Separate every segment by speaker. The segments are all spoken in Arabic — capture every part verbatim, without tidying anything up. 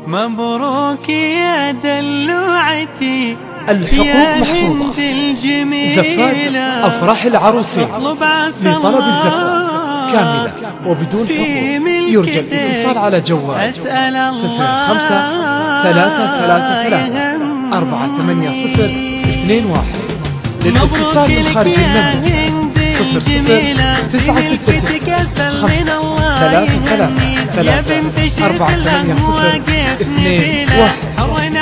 Speaker 1: مبروك يا دلوعتي
Speaker 2: الحقوق محفوظة. زفات أفراح العروسين لطلب الزفات كاملة وبدون حقوق يرجى الاتصال على جوال صفر خمسة ثلاثة ثلاثة ثلاثة أربعة ثمانية صفر اثنين واحد. للاتصال من خارج المملكة صفر صفر تسعة ستة ستة خمسة ثلاثة ثلاثة ثلاثة أربعة ثمانية صفر اثنين واحد.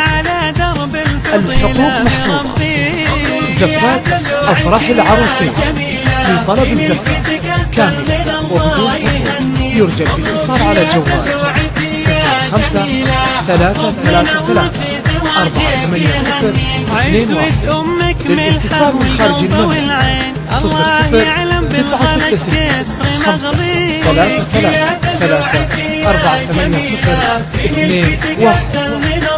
Speaker 2: الحقوق محفوظة. زفات أفراح العروسين لطلب الزفات كاملة وبدون حقوق يرجى الاتصال على جوال صفر خمسة ثلاثة ثلاثة ثلاثة أربعة ثمانية صفر اثنين واحد. للاتصال من خارج المملكة صفر صفر تسعة ستة ستة خمسة ثلاثة ثلاثة ثلاثة أربعة ثمانية صفر اثنين واحد.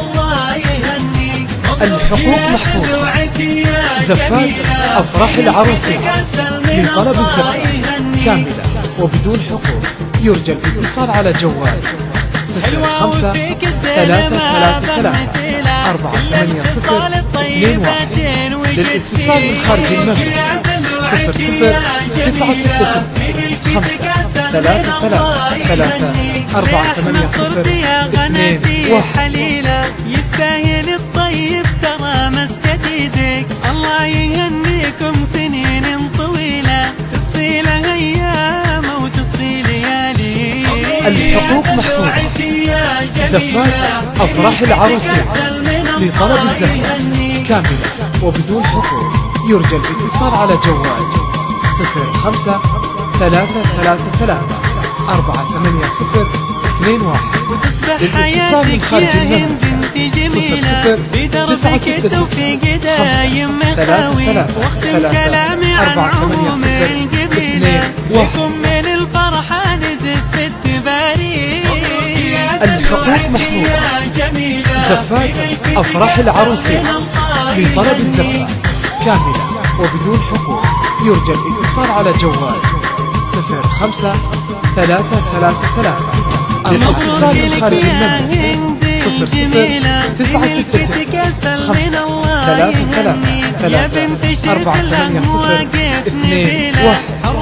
Speaker 2: الحقوق محفوظة. زفات أفراح العروسين لطلب الزفات كاملة وبدون حقوق يرجى الاتصال على جوال صفر خمسة ثلاثة ثلاثة ثلاثة أربعة ثمانية صفر اثنين واحد. للاتصال من خارج المملكة صفر صفر تسعة ستة ستة خمسة ثلاثة ثلاثة ثلاثة أربعة ثمانية صفر اثنين واحد.
Speaker 1: يستاهل الطيب ترى مسكت يدك، الله يهنيكم سنين طويلة تصفي له أيام وتصفي ليالي.
Speaker 2: الحقوق محفوظة. زفات أفراح العروسين لطلب الزفات كاملة وبدون حقوق يرجى الاتصال على جوال صفر خمسة ثلاثة ثلاثة ثلاثة أربعة ثمانية صفر اثنين واحد. للاتصال من خارج المملكة صفر صفر تسعة ستة ستة خمسة ثلاثة ثلاثة ثلاثة أربعة ثمانية صفر اثنين واحد. الحقوق محفوظة. زفات أفراح العروسين لطلب الزفات كاملة وبدون حقوق يرجى الاتصال على جوال صفر خمسة ثلاثة ثلاثة ثلاثة. للاتصال من خارج المملكة صفر صفر تسعة ستة ستة خمسة ثلاثة ثلاثة ثلاثة أربعة ثمانية صفر اثنين واحد.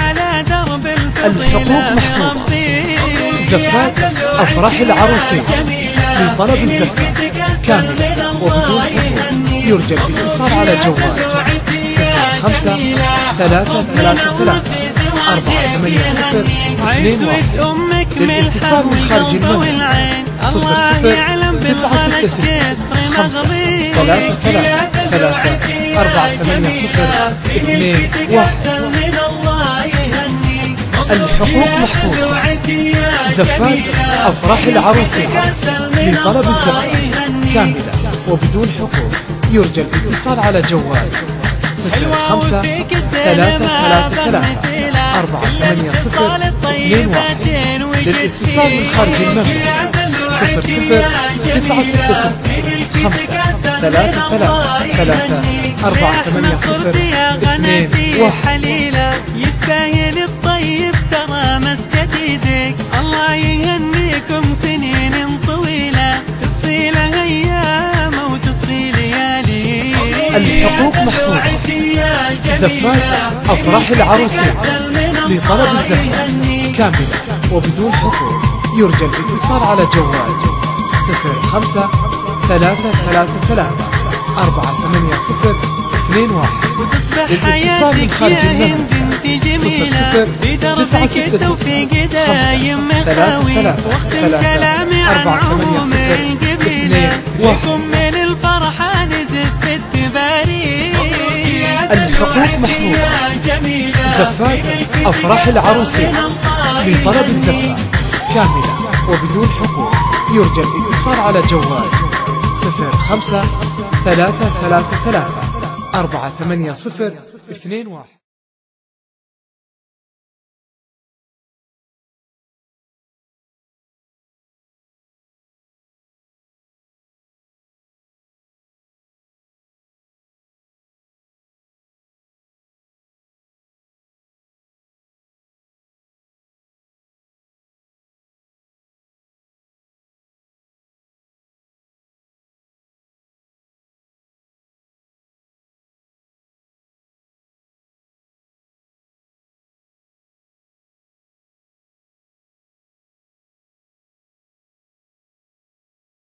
Speaker 2: الحقوق محفوظة. زفات أفراح العروسين لطلب الزفات كاملة وبدون حقوق يرجى الاتصال على جوال صفر خمسة ثلاثة ثلاثة ثلاثة أربعة ثمانية صفر اثنين واحد. للاتصال من خارج المملكة صفر صفر تسعة ستة ستة خمسة ثلاثة ثلاثة ثلاثة أربعة ثمانية صفر اثنين واحد. الحقوق محفوظة. زفات أفراح العروسين لطلب الزفات كاملة وبدون حقوق يرجى الاتصال على جوال صفر خمسة ثلاثة ثلاثة ثلاثة أربعة ثمانية صفر اثنين واحد. للاتصال من خارج المملكة صفر صفر تسعة ستة ستة خمسة ثلاثة ثلاثة ثلاثة أربعة ثمانية صفر اثنين واحد.
Speaker 1: يستاهل الطيب ترى مسكت يدك، الله يهنيكم سنين طويلة تصفي له أيام وتصفي ليالي.
Speaker 2: الحقوق محفوظة. زفات أفراح العروسين لطلب الزفات كاملة وبدون حقوق يرجى الاتصال على جوال صفر خمسة ثلاثة ثلاثة ثلاثة أربعة ثمانية صفر اثنين واحد. للاتصال من خارج المملكة صفر صفر تسعة ستة ستة خمسة ثلاثة ثلاثة ثلاثة أربعة ثمانية صفر اثنين واحد. الحقوق محفوظة. زفات أفراح العروسين لطلب الزفات كاملة وبدون حقوق يرجى الاتصال على جوال صفر خمسة ثلاثة ثلاثة ثلاثة أربعة ثمانية صفر اثنين واحد.